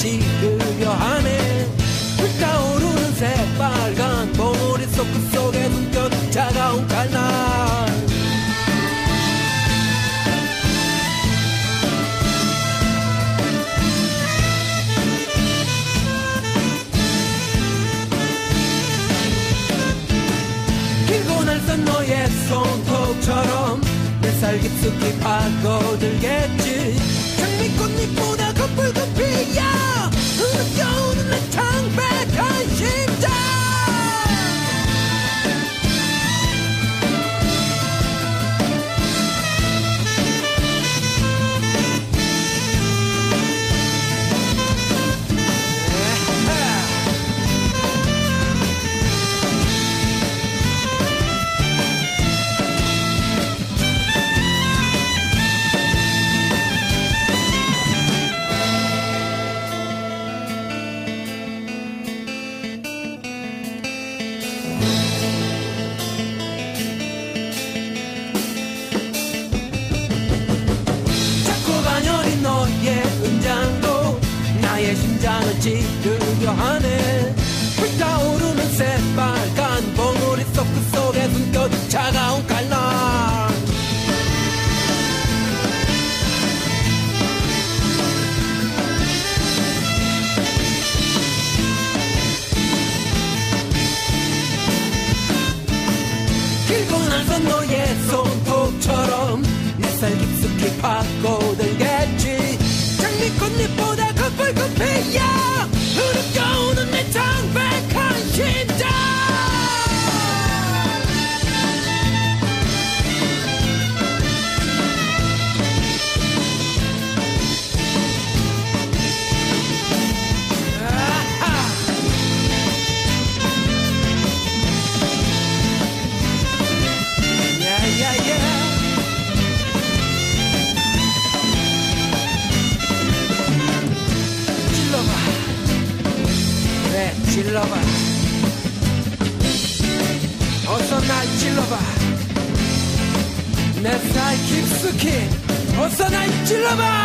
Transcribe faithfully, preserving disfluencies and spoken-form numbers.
지으려 하네. 불타오르는 새빨간 봉우리 속 그 속에 숨겨둔 차가운 칼날. 길고 날선 너의 손톱처럼 내 살 깊숙이 파고들겠지. 장미꽃잎보다 더 붉은 피야 흐느껴오는 내 창백한 심장. 심장을 찌르려 하네. 불타오르는 새빨간 봉우리 속 그 속에 숨겨둔 차가운 칼날. 길고 날선 너의 손톱처럼 내 살 깊숙이 파고들겠지. 장미꽃잎보다 더 붉은 피야 흐르겨오는 내 창백한 심장. 찔러봐. 어서 날 찔러봐. 내 살 깊숙이 어서 날 찔러봐.